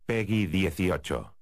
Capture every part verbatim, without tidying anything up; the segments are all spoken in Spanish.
Peggy dieciocho.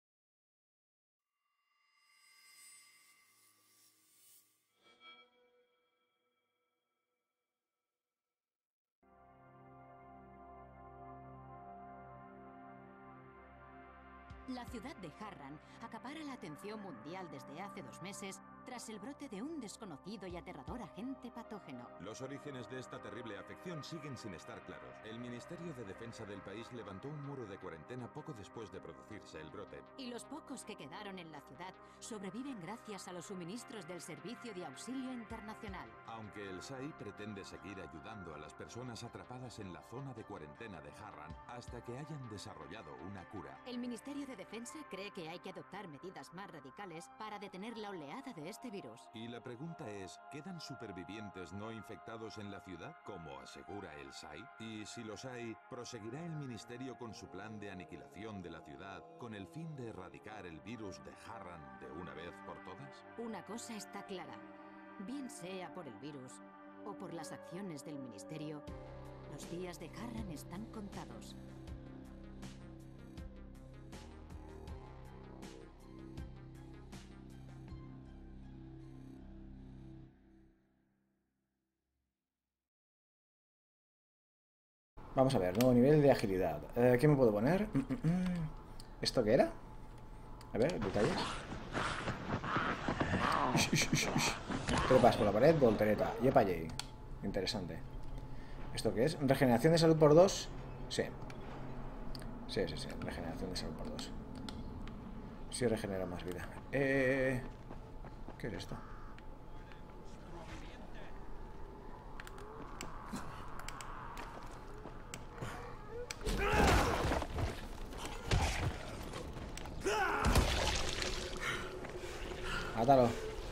La ciudad de Harran acapara la atención mundial desde hace dos meses tras el brote de un desconocido y aterrador agente patógeno. Los orígenes de esta terrible afección siguen sin estar claros. El Ministerio de Defensa del país levantó un muro de cuarentena poco después de producirse el brote. Y los pocos que quedaron en la ciudad sobreviven gracias a los suministros del Servicio de Auxilio Internacional. Aunque el S A I pretende seguir ayudando a las personas atrapadas en la zona de cuarentena de Harran hasta que hayan desarrollado una cura. El Ministerio de Defensa cree que hay que adoptar medidas más radicales para detener la oleada de este virus. Y la pregunta es, ¿quedan supervivientes no infectados en la ciudad, como asegura el S A I? Y si los hay, ¿proseguirá el Ministerio con su plan de aniquilación de la ciudad con el fin de erradicar el virus de Harran de una vez por todas? Una cosa está clara. Bien sea por el virus o por las acciones del Ministerio, los días de Harran están contados. Vamos a ver, nuevo nivel de agilidad. Eh, ¿Qué me puedo poner? Mm, mm, mm. ¿Esto qué era? A ver, detalles. Ush, ush, ush, ush. Trepas por la pared, voltereta. Yepa yay. Interesante. ¿Esto qué es? ¿Regeneración de salud por dos? Sí. Sí, sí, sí. Regeneración de salud por dos. Sí, regenera más vida. Eh... ¿Qué es esto? Mátalo.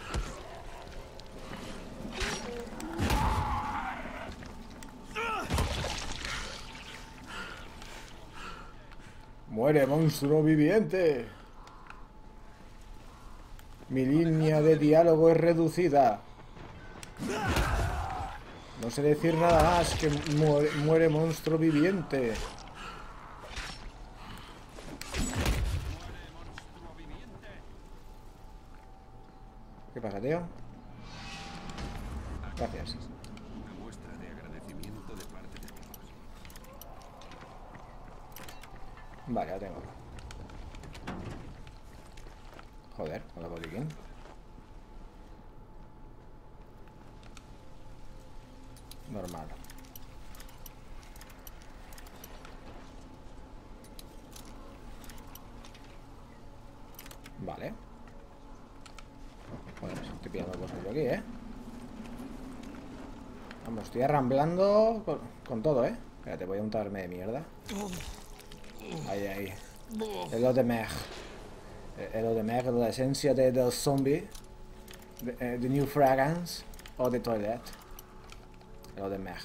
Muere, monstruo viviente. Mi línea de diálogo es reducida. No sé decir nada más que muere, muere monstruo viviente. ¿Qué pasa, tío? Gracias. Una muestra de agradecimiento de parte de todos. Vale, ya tengo. Joder, con la botiquín. Normal. Vale. Joder, estoy pillando cosas yo aquí, ¿eh? Vamos, estoy arramblando con, con todo, ¿eh? Espérate, voy a untarme de mierda. Ahí, ahí. El eau de mer. El eau de mer, la esencia de, del zombie. The, uh, the new fragrance. O de toilet. El eau de mer.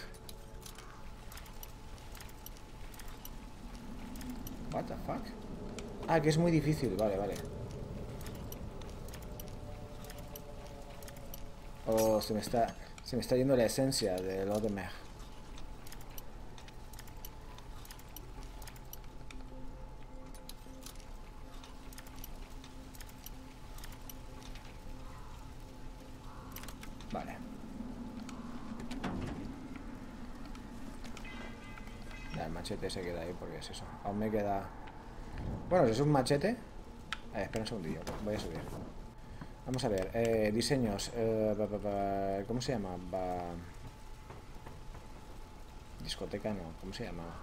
What the fuck? Ah, que es muy difícil. Vale, vale. Oh, se me está... Se me está yendo la esencia del eau de mer. Vale. Ya, el machete se queda ahí porque es eso. Aún me queda... Bueno, si es un machete... Eh, espera un segundillo, voy a subir. Vamos a ver, eh, diseños, eh, ba, ba, ba, ¿cómo se llama? Ba... Discoteca no, ¿cómo se llama?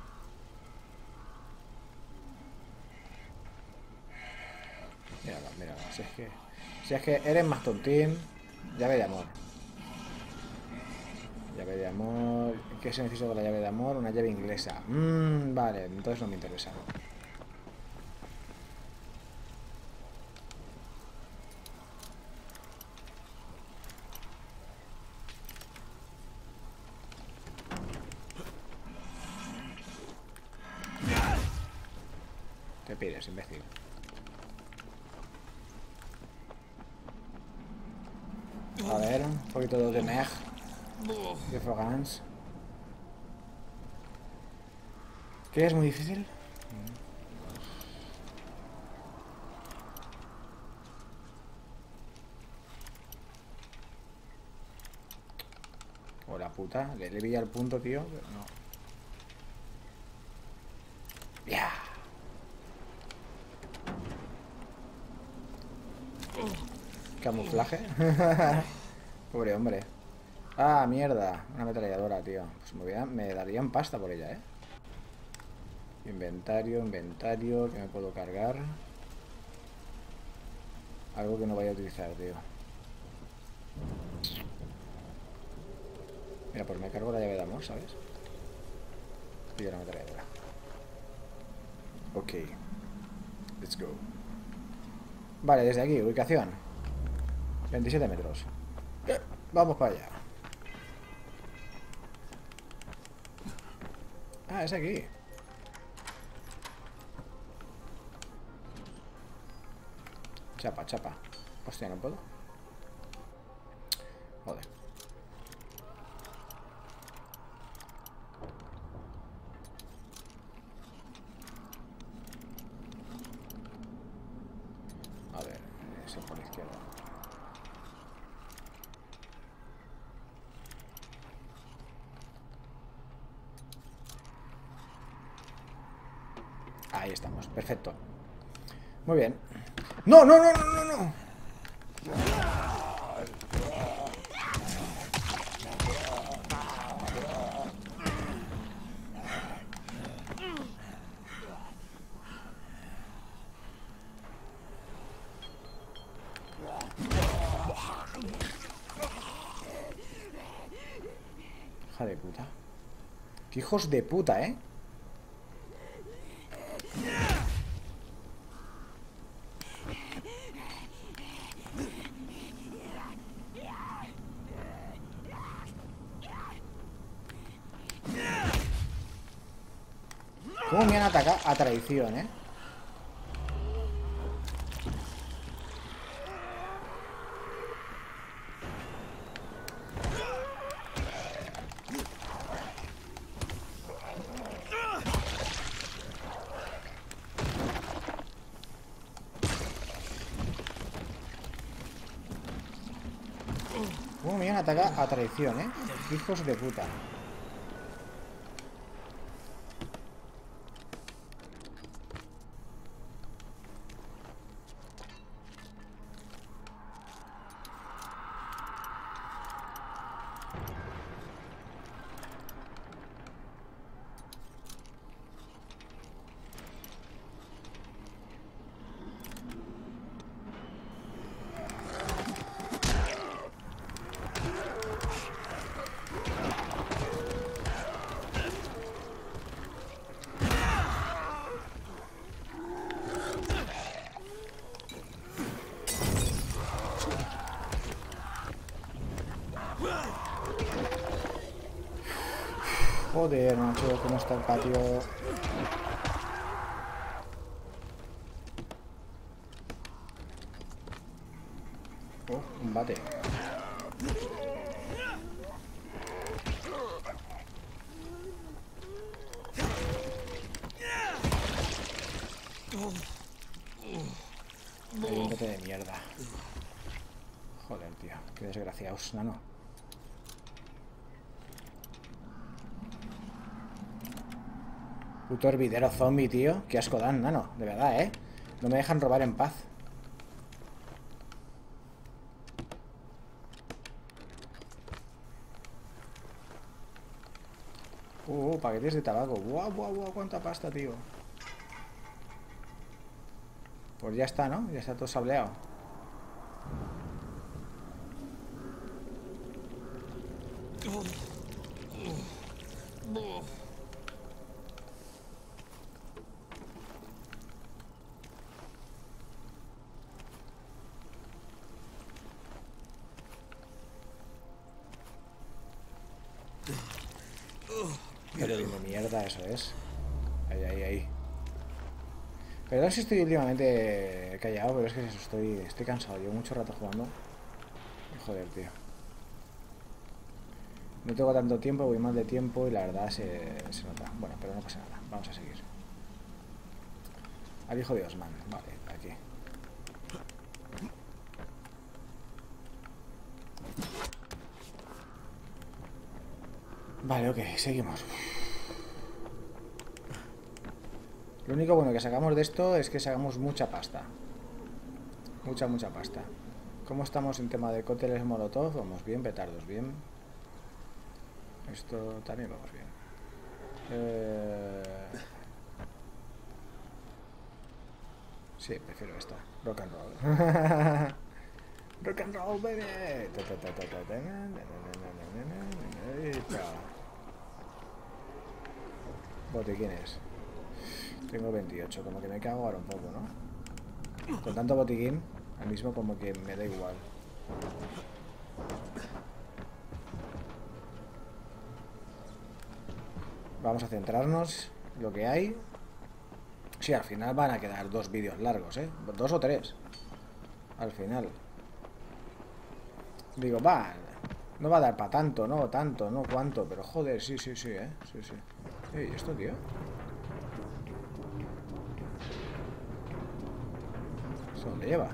Míralo, míralo, si es que, si es que eres más tontín. Llave de amor. Llave de amor, ¿qué se necesita con la llave de amor? Una llave inglesa. Mmm, vale, entonces no me interesa. Te pides, imbécil. A ver, un poquito de mer. De fragance. ¿Qué es muy difícil? la puta. Le, le veía el punto, tío, pero no. ¡Ya! Camuflaje. Pobre hombre. Ah, mierda. Una ametralladora, tío. Pues me, voy a, me darían pasta por ella, ¿eh? Inventario, inventario. Que me puedo cargar. Algo que no vaya a utilizar, tío. Mira, pues me cargo la llave de amor, ¿sabes? Y la ametralladora. Ok. Let's go. Vale, desde aquí, ubicación veintisiete metros. eh, Vamos para allá. Ah, es aquí. Chapa, chapa. Hostia, no puedo. Joder. A ver, eso por la izquierda. Ahí estamos, perfecto. Muy bien. ¡No, no, no, no, no, no! Hija de puta. ¡Qué hijos de puta, eh! ¿Cómo me han atacado a traición, eh? ¿Cómo me han atacado a traición, eh? Hijos de puta. Joder, macho, cómo está el patio. Oh, un bate. Hay un bote de mierda. Joder, tío, qué desgraciados, nano. Puto hervidero zombie, tío. Qué asco dan, nano. De verdad, ¿eh? No me dejan robar en paz. Uh, uh, paquetes de tabaco. Guau, guau, guau, cuánta pasta, tío. Pues ya está, ¿no? Ya está todo sableado. Pero de mierda eso es. Ahí, ahí, ahí. Perdón si estoy últimamente callado, pero es que estoy, estoy cansado. Llevo mucho rato jugando. Joder, tío. No tengo tanto tiempo, voy mal de tiempo y la verdad se, se nota. Bueno, pero no pasa nada. Vamos a seguir. Al hijo de Osman. Vale, aquí. Vale, ok, seguimos. Lo único bueno que sacamos de esto es que sacamos mucha pasta. Mucha, mucha pasta. ¿Cómo estamos en tema de cócteles molotov? Vamos bien, petardos bien. Esto también vamos bien. Eh... Sí, prefiero esta. Rock and roll. Rock and roll, baby. Botiquines. Tengo veintiocho, como que me cago ahora un poco, ¿no? Con tanto botiquín, al mismo como que me da igual. Vamos a centrarnos en lo que hay. Sí, al final van a quedar dos vídeos largos, ¿eh? Dos o tres. Al final. Digo, va, no va a dar para tanto, no, tanto, no, cuánto. Pero joder, sí, sí, sí, ¿eh? Sí, sí. Ey, ¿esto, tío? ¿Esto dónde lleva?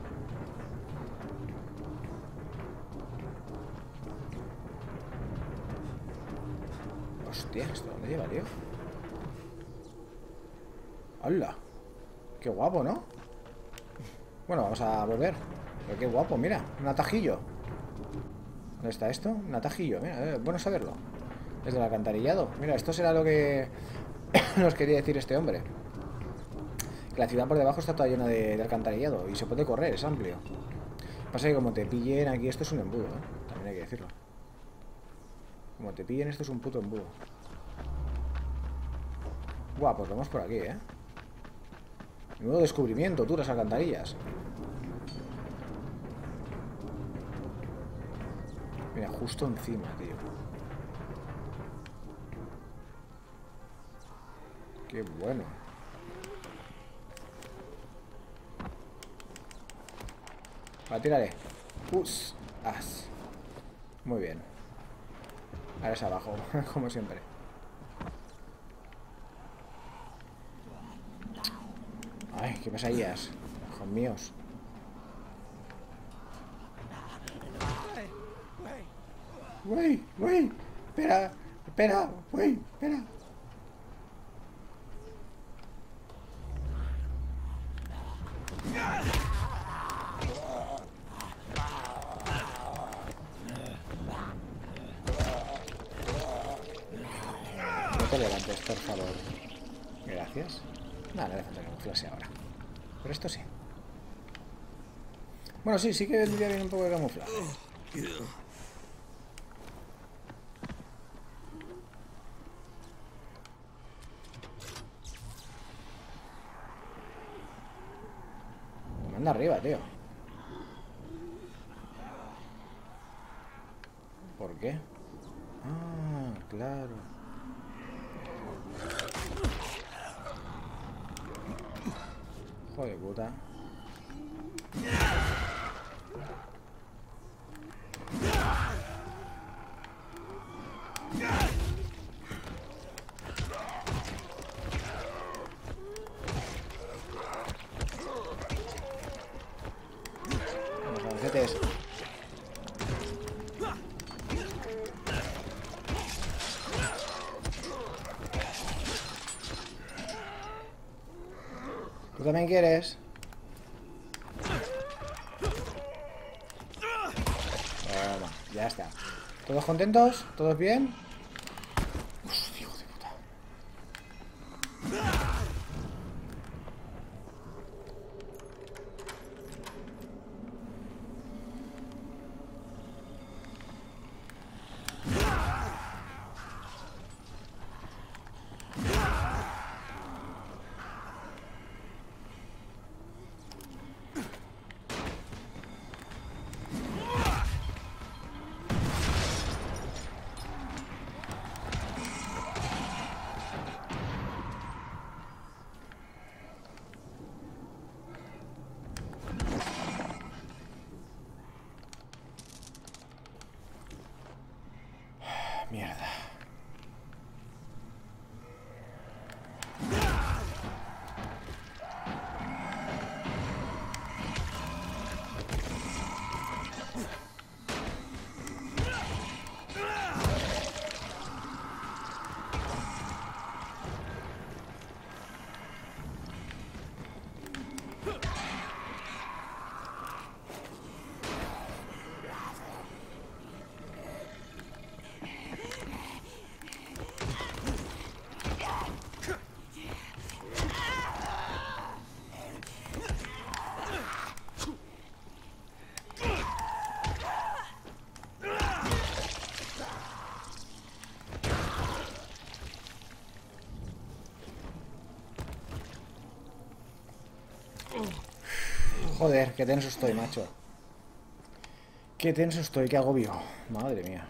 Hostia, ¿esto dónde lleva, tío? ¡Hala! ¡Qué guapo!, ¿no? Bueno, vamos a volver. Pero qué guapo, mira, un atajillo. ¿Dónde está esto? Un atajillo, mira, eh, bueno saberlo. Es del alcantarillado. Mira, esto será lo que nos quería decir este hombre. Que la ciudad por debajo está toda llena de, de alcantarillado. Y se puede correr, es amplio. Pasa que como te pillen aquí, esto es un embudo, ¿eh? También hay que decirlo. Como te pillen, esto es un puto embudo. Guau, pues vamos por aquí, ¿eh? Nuevo descubrimiento, tú, las alcantarillas. Mira, justo encima, tío. Qué bueno. Va, tírale. Us, as. Muy bien. Ahora es abajo, como siempre. Ay, qué pesadillas. Hijos míos. Wey, wey, espera, espera, wey, espera. No te levantes, por favor. Gracias. Nada, no hace falta camuflarse ahora. Pero esto sí. Bueno, sí, sí que vendría bien un poco de camuflaje. Anda arriba, tío. ¿Por qué? Ah, claro. Joder, puta. Vamos, avancetes. ¿Tú también quieres? Toma, ya está. ¿Todos contentos? ¿Todos bien? Hostia, hijo de puta. Joder, qué tenso estoy, macho. Qué tenso estoy, qué agobio. Madre mía.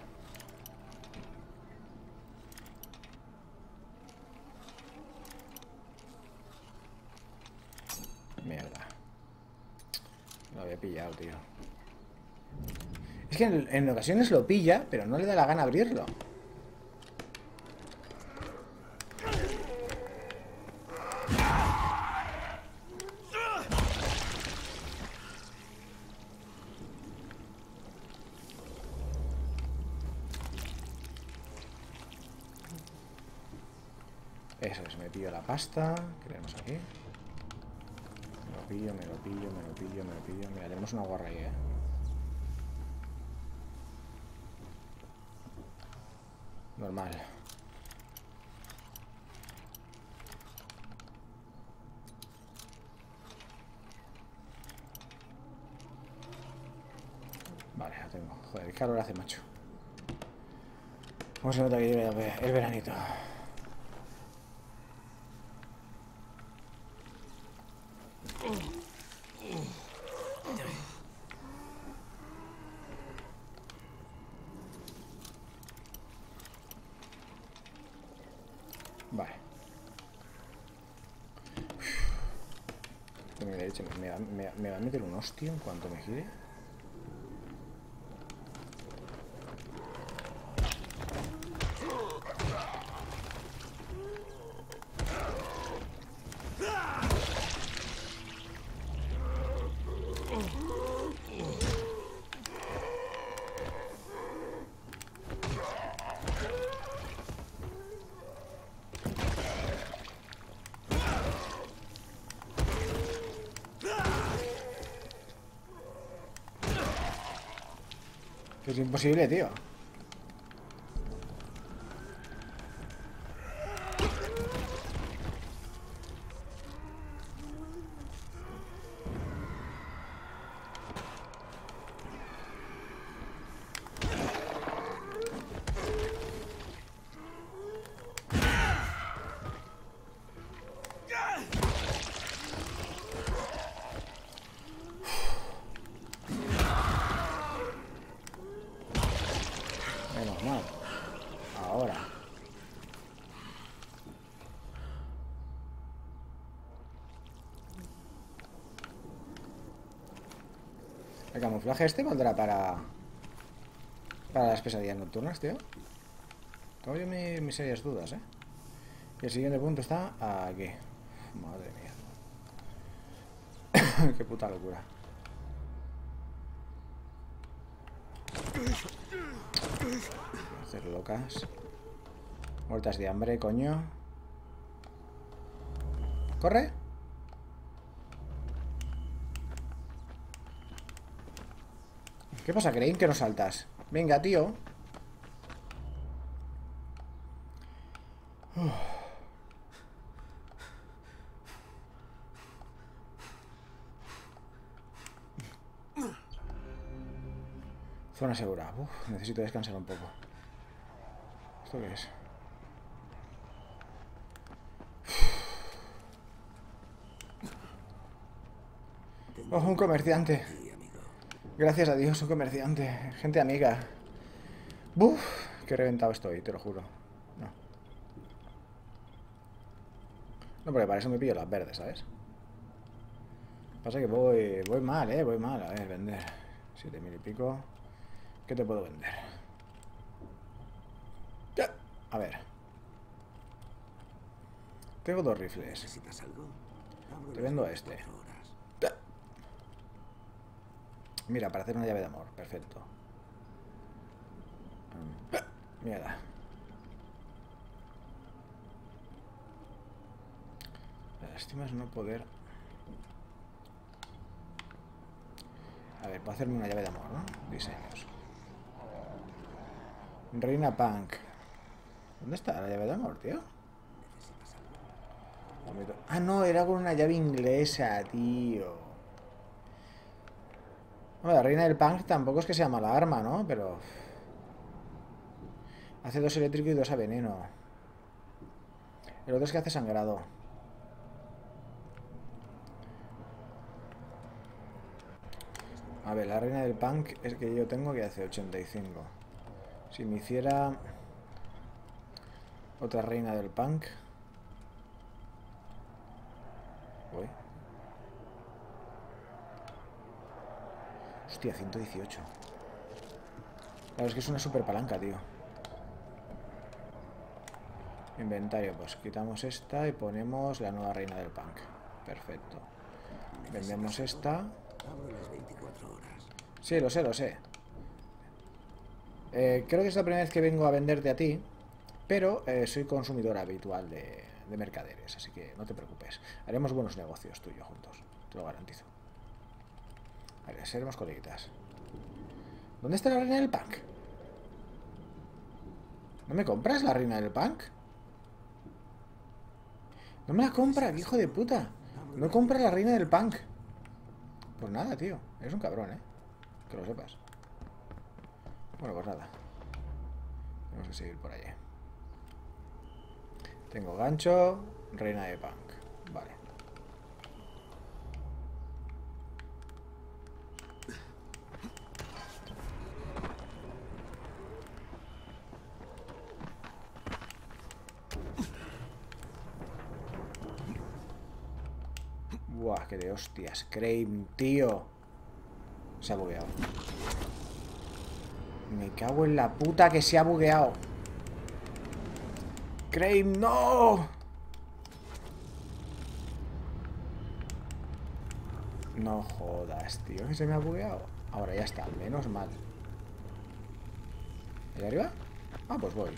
Mierda. Lo había pillado, tío. Es que en, en ocasiones lo pilla, pero no le da la gana abrirlo. Eso es, me pillo la pasta. ¿Qué tenemos aquí? Me lo pillo, me lo pillo, me lo pillo, me lo pillo. Mira, tenemos una guarra ahí, eh. Normal. Vale, la tengo. Joder, qué calor hace, macho. ¿Cómo se nota que lleva el veranito? Vale. Me, me, va, me, me va a meter un hostia en cuanto me gire. Es imposible, tío. Menos mal. Ahora. El camuflaje este valdrá para... Para las pesadillas nocturnas, tío. Tengo yo mi, mis serias dudas, eh. Y el siguiente punto está aquí. Madre mía. Qué puta locura. Hacer locas. Muertas de hambre, coño. ¡Corre! ¿Qué pasa, Crane? Que no saltas. Venga, tío. Uf. Zona segura. Uf, necesito descansar un poco. ¿Esto qué es? Oh, un comerciante. Gracias a Dios, un comerciante. Gente amiga. Buf, qué reventado estoy, te lo juro. No. No, porque para eso me pillo las verdes, ¿sabes? Pasa que voy, voy mal, eh, voy mal. A ver, vender. Siete mil y pico. ¿Qué te puedo vender? Ya. A ver. Tengo dos rifles. ¿Necesitas algo? Te vendo a este. Ya. Mira, para hacer una llave de amor. Perfecto. Mierda. La lástima es no poder... A ver, puedo hacerme una llave de amor, ¿no? Diseños. Reina Punk. ¿Dónde está la llave de amor, tío? Ah, no, era con una llave inglesa, tío. Bueno, la reina del punk tampoco es que sea mala arma, ¿no? Pero... hace dos eléctrico y dos a veneno. El otro es que hace sangrado. A ver, la reina del punk es que yo tengo que hace ochenta y cinco. Si me hiciera otra reina del punk. Uy. Hostia, ciento dieciocho. Claro, es que es una super palanca, tío. Inventario, pues quitamos esta y ponemos la nueva reina del punk. Perfecto. Vendemos esta. Sí, lo sé, lo sé. Eh, creo que es la primera vez que vengo a venderte a ti, pero eh, soy consumidor habitual de, de mercaderes, así que no te preocupes. Haremos buenos negocios tú y yo juntos, te lo garantizo. Vale, seremos coleguitas. ¿Dónde está la reina del punk? ¿No me compras la reina del punk? No me la compra, hijo de puta. No compra la reina del punk. Pues nada, tío. Eres un cabrón, ¿eh? Que lo sepas. Bueno, pues nada. Tenemos que seguir por allí. Tengo gancho, reina de punk. Vale. Buah, qué de hostias. Crane, tío. Se ha bugueado. Me cago en la puta que se ha bugueado. Crane, no. No jodas, tío. Que se me ha bugueado. Ahora ya está, menos mal. ¿Allá arriba? Ah, pues voy.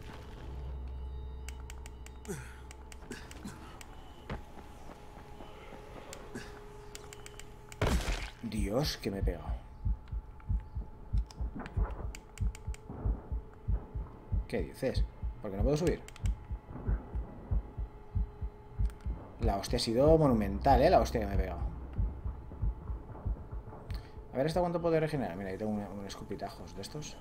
Dios, que me he pegado. ¿Qué dices? ¿Por qué no puedo subir? La hostia ha sido monumental, ¿eh? La hostia que me he pegado. A ver hasta cuánto puedo regenerar. Mira, ahí tengo un, un escupitajos de estos.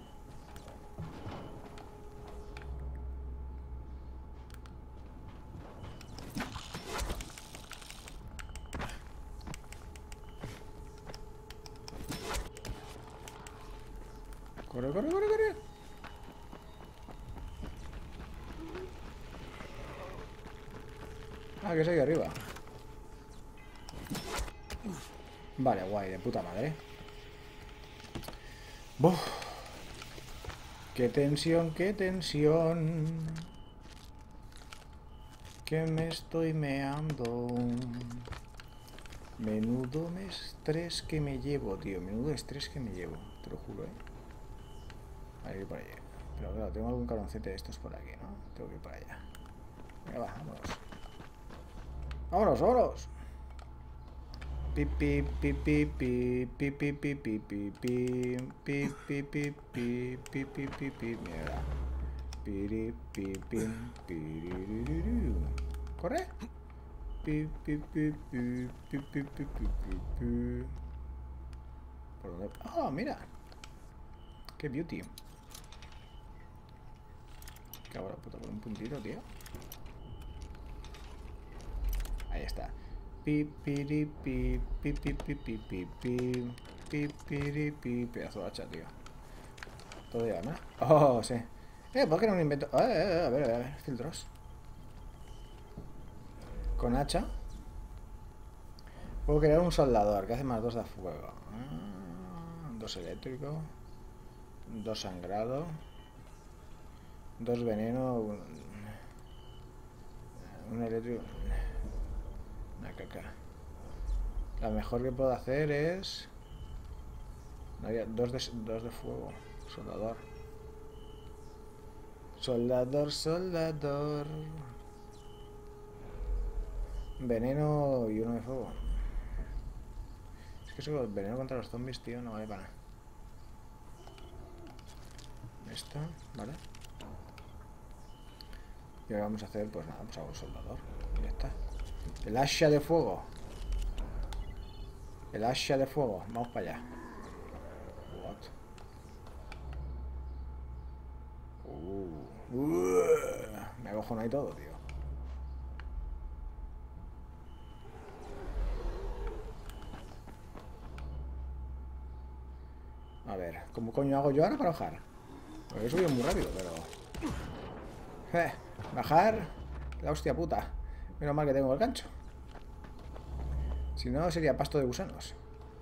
Corre, corre, corre, corre. Ah, que es ahí arriba. Vale, guay, de puta madre. Buf. Qué tensión, qué tensión. Que me estoy meando. Menudo me estrés que me llevo, tío. Menudo estrés que me llevo. Te lo juro, eh. Voy a ir por allá. Pero claro, tengo algún cabroncete de estos por aquí, ¿no? Tengo que ir por allá. Venga, va, vámonos. Vámonos, vámonos. Pi pi pi pi pi pi pi pi pi pi pi pi pi pi pi pi pi pi pi mierda. Piri pi pi pi. Corre. Pi pi pi pi pi pi pi pi pi. ¿Por dónde? Ah, mira. Qué beauty. Cabrón, puta, con un puntito, tío. Ahí está. Pi pi pi pi pi pi pi pi pi pi pi pi. Pedazo de hacha, tío. Todo ya, ¿no? Oh, sí. Eh, ¿por qué no un invento? A ver, a ver, a ver, filtros. Con hacha. Puedo crear un soldador que hace más dos de fuego. Dos eléctrico. Dos sangrado. Dos veneno. Un, un eléctrico. Una caca. La mejor que puedo hacer es. No había dos de, dos de fuego. Soldador. Soldador, soldador. Veneno y uno de fuego. Es que eso, veneno contra los zombies, tío, no vale para nada. Esta, ¿vale? Y ahora vamos a hacer, pues nada, pues hago el soldador. Y ya está. El hacha de fuego. El hacha de fuego. Vamos para allá. What? Uh, uh, me acojono ahí todo, tío. A ver, ¿cómo coño hago yo ahora para bajar? Porque he subido muy rápido, pero... Eh, bajar... La hostia puta. Menos mal que tengo el gancho. Si no, sería pasto de gusanos.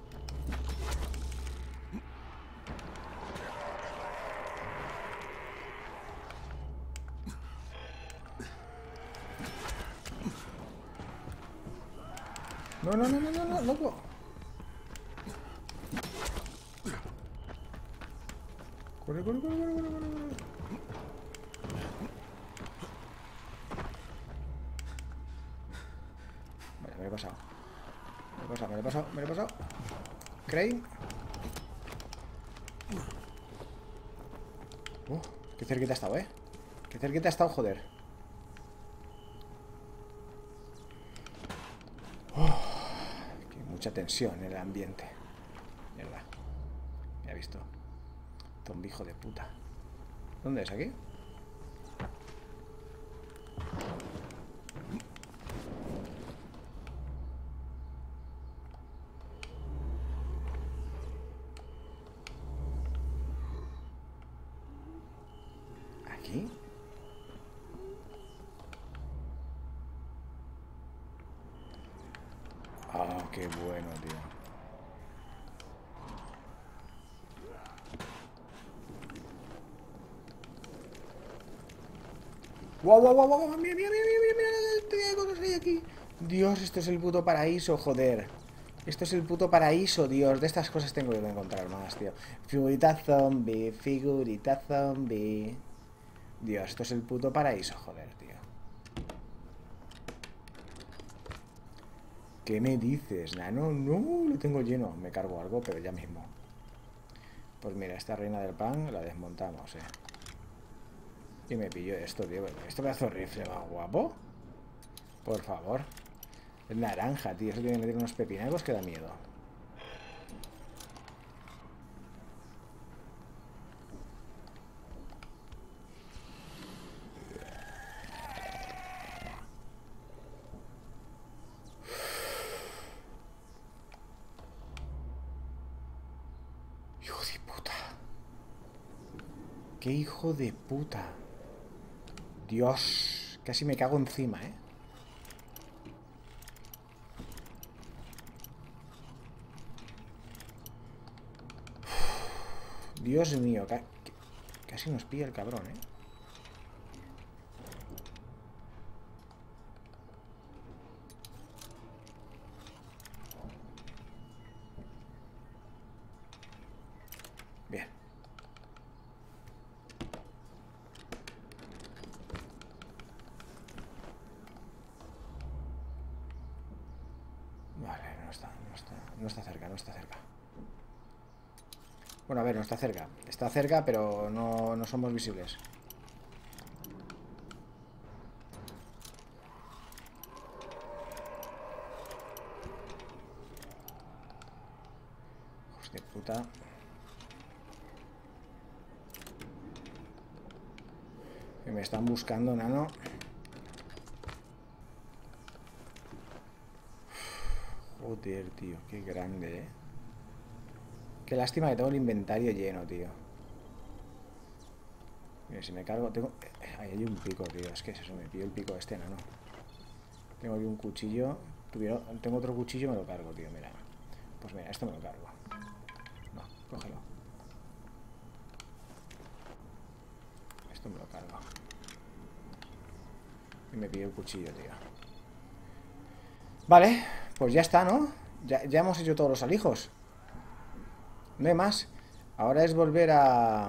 No, no, no, no, no, no, loco. Corre, corre, corre, corre, corre, corre. Vale, me lo he pasado. Me lo he pasado, me lo he pasado, me lo he pasado. Crane. Uh, qué cerquita ha estado, eh. Qué cerquita ha estado, joder. Mucha tensión en el ambiente. Mierda. Me ha visto. Zombi hijo de puta. ¿Dónde es? ¿Aquí? ¿Aquí? Ah, qué bueno, tío. ¡Guau, guau, guau, guau! ¡Mira, mira, mira, mira, mira! ¿Qué cosas hay aquí? Dios, esto es el puto paraíso, joder. Esto es el puto paraíso, Dios. De estas cosas tengo que encontrar más, tío. Figurita zombie, figurita zombie. Dios, esto es el puto paraíso, joder, tío. ¿Qué me dices, nano? No, lo tengo lleno. Me cargo algo, pero ya mismo. Pues mira, esta reina del pan la desmontamos, eh. Y me pillo esto, tío. Este pedazo de rifle más guapo. Por favor. Es naranja, tío. Eso tiene que meter unos pepinacos que da miedo. Hijo de puta. Qué hijo de puta. Dios. Casi me cago encima, eh. Dios mío, ca casi nos pilla el cabrón, ¿eh? Bien. Vale, no está, no está, no está cerca, no está cerca. Bueno, a ver, no está cerca. Está cerca, pero no, no somos visibles. Hijos de puta. Que me están buscando, nano. Joder, tío, qué grande, eh. Qué lástima que tengo el inventario lleno, tío. Mira, si me cargo... Tengo... Ahí hay un pico, tío. Es que es eso, me pillo el pico este, no, no. Tengo aquí un cuchillo. Tuviera... Tengo otro cuchillo, me lo cargo, tío, mira. Pues mira, esto me lo cargo. No, cógelo. Esto me lo cargo. Y me pillo el cuchillo, tío. Vale, pues ya está, ¿no? Ya, ya hemos hecho todos los alijos. No hay más. Ahora es volver a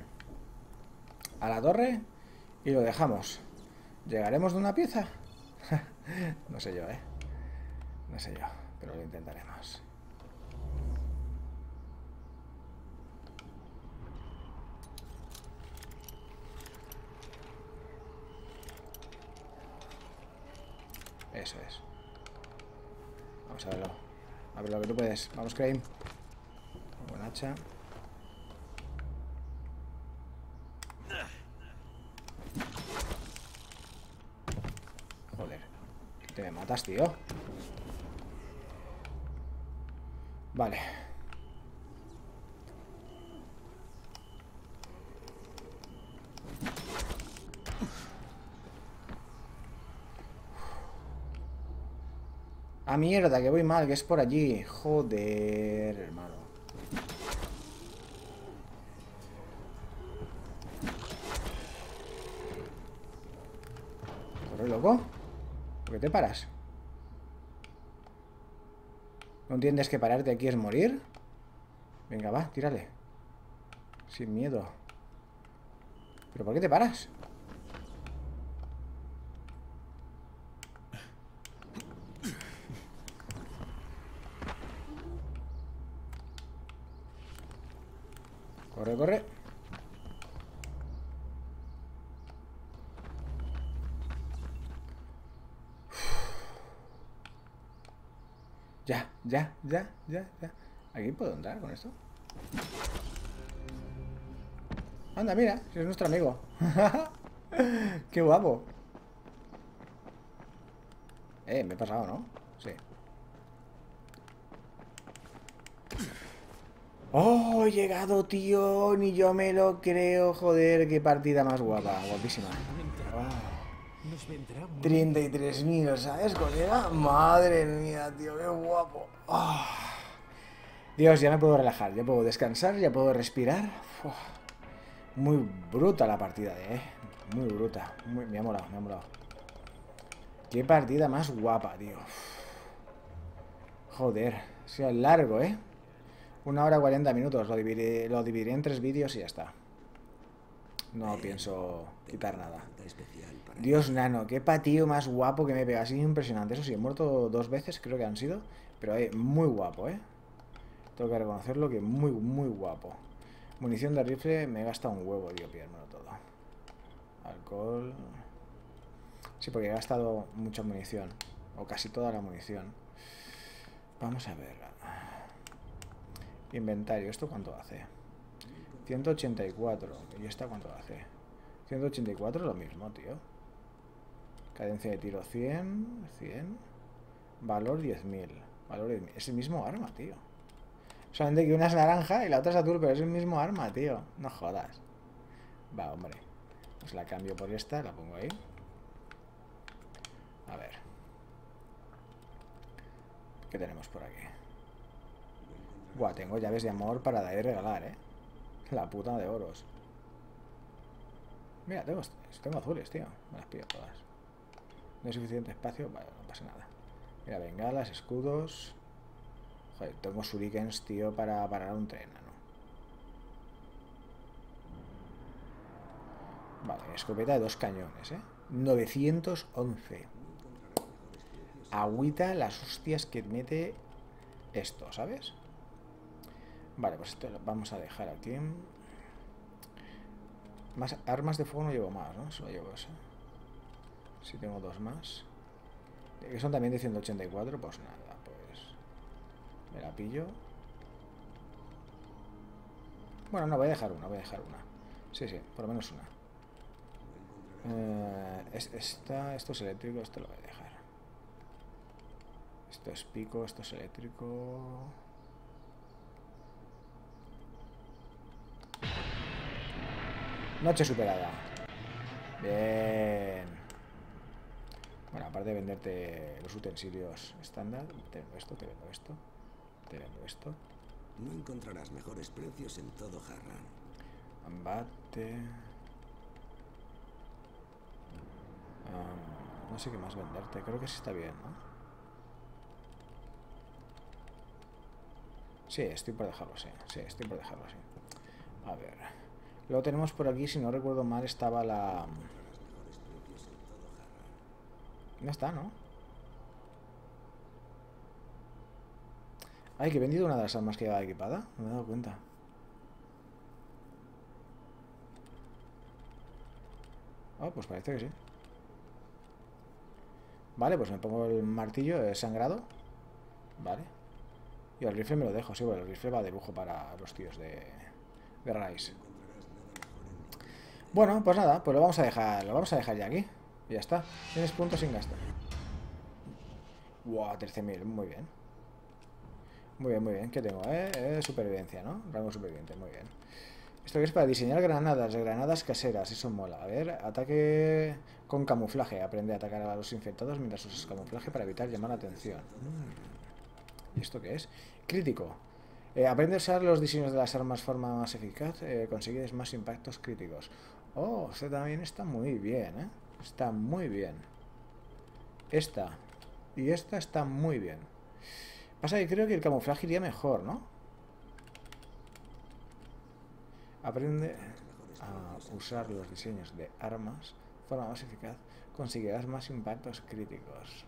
a la torre y lo dejamos. ¿Llegaremos de una pieza? No sé yo, eh. No sé yo, pero lo intentaremos. Eso es. Vamos a verlo. A ver lo que tú puedes. Vamos, Crane. Con hacha. Joder. Te me matas, tío. Vale. Ah, mierda, que voy mal, que es por allí. Joder, hermano. ¿Corre, loco? ¿Por qué te paras? ¿No entiendes que pararte aquí es morir? Venga, va, tírale. Sin miedo. ¿Pero por qué te paras? Corre, corre. Ya, ya, ya, ya, ya. ¿Aquí puedo entrar con esto? Anda, mira, si es nuestro amigo. Qué guapo. Eh, me he pasado, ¿no? Sí. ¡Oh, he llegado, tío! Ni yo me lo creo, joder. Qué partida más guapa, guapísima. Oh. treinta y tres mil, ¿sabes, colega? Madre mía, tío, qué guapo. Oh. Dios, ya me puedo relajar, ya puedo descansar, ya puedo respirar. Oh. Muy bruta la partida, eh. Muy bruta. Muy... Me ha molado, me ha molado. Qué partida más guapa, tío. Joder, ha sido largo, eh. Una hora cuarenta minutos. Lo dividiré, lo dividiré en tres vídeos y ya está. No pienso quitar nada. Dios, nano, qué patío más guapo que me pega. Ha sido impresionante. Eso sí, he muerto dos veces, creo que han sido. Pero eh, muy guapo, eh. Tengo que reconocerlo que muy, muy guapo. Munición de rifle, me he gastado un huevo, tío, pillármelo todo. Alcohol. Sí, porque he gastado mucha munición. O casi toda la munición. Vamos a ver. Inventario, ¿esto cuánto hace? ciento ochenta y cuatro. ¿Y esta cuánto hace? ciento ochenta y cuatro lo mismo, tío. Cadencia de tiro cien. cien. Valor diez mil. Valor diez mil. Es el mismo arma, tío. Solamente que una es naranja y la otra es azul, pero es el mismo arma, tío. No jodas. Va, hombre. Pues la cambio por esta, la pongo ahí. A ver. ¿Qué tenemos por aquí? Buah, tengo llaves de amor para dar y regalar, eh. La puta de oros. Mira, tengo, tengo azules, tío. Me las pido todas. No hay suficiente espacio. Vale, no pasa nada. Mira, bengalas, escudos. Joder, tengo shurikens, tío, para parar un tren, ¿no? Vale, escopeta de dos cañones, ¿eh? novecientos once. Agüita las hostias que mete esto, ¿sabes? Vale, pues esto lo vamos a dejar aquí. Más armas de fuego no llevo más, ¿no? Solo llevo eso. Si tengo dos más. Que son también de ciento ochenta y cuatro, pues nada, pues... Me la pillo. Bueno, no, voy a dejar una, voy a dejar una. Sí, sí, por lo menos una. Eh, es, esta, esto es eléctrico, esto lo voy a dejar. Esto es pico, esto es eléctrico. Noche superada. Bien. Bueno, aparte de venderte los utensilios estándar, te vendo esto, te vendo esto, te vendo esto. No encontrarás mejores precios en todo Harran. Combate. Um, no sé qué más venderte. Creo que sí está bien, ¿no? Sí, estoy por dejarlo así. Sí, estoy por dejarlo así. A ver. Luego tenemos por aquí, si no recuerdo mal, estaba la... No está, ¿no? Ay, que he vendido una de las armas que llevaba equipada. No me he dado cuenta. Oh, pues parece que sí. Vale, pues me pongo el martillo de sangrado. Vale. Y el rifle me lo dejo, sí, bueno, el rifle va de lujo para los tíos de, de Rise. Bueno, pues nada, pues lo vamos a dejar, lo vamos a dejar ya aquí. Y ya está. Tienes puntos sin gastar. Wow, trece mil, muy bien. Muy bien, muy bien. ¿Qué tengo? Eh? Eh, supervivencia, ¿no? Rango superviviente, muy bien. Esto que es para diseñar granadas, granadas caseras, eso mola. A ver, ataque con camuflaje. Aprende a atacar a los infectados mientras usas camuflaje para evitar llamar la atención. Mm. ¿Y esto qué es? Crítico. Eh, aprende a usar los diseños de las armas de forma más eficaz. Eh, consigues más impactos críticos. Oh, este también está muy bien, ¿eh? Está muy bien. Esta. Y esta está muy bien. Pasa que creo que el camuflaje iría mejor, ¿no? Aprende a usar los diseños de armas de forma más eficaz. Conseguirás más impactos críticos.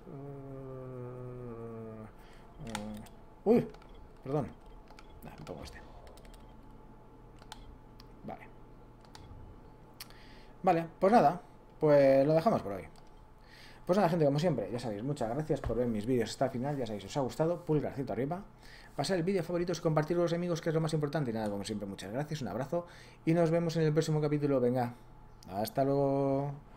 Uh, uh, uy, perdón. Nah, me pongo este. Vale. Vale, pues nada. Pues lo dejamos por hoy. Pues nada, gente, como siempre, ya sabéis, muchas gracias por ver mis vídeos hasta el final. Ya sabéis, si os ha gustado, pulgarcito arriba. Pasar el vídeo a favoritos y compartirlo con los amigos, que es lo más importante. Y nada, como siempre, muchas gracias, un abrazo. Y nos vemos en el próximo capítulo. Venga, hasta luego.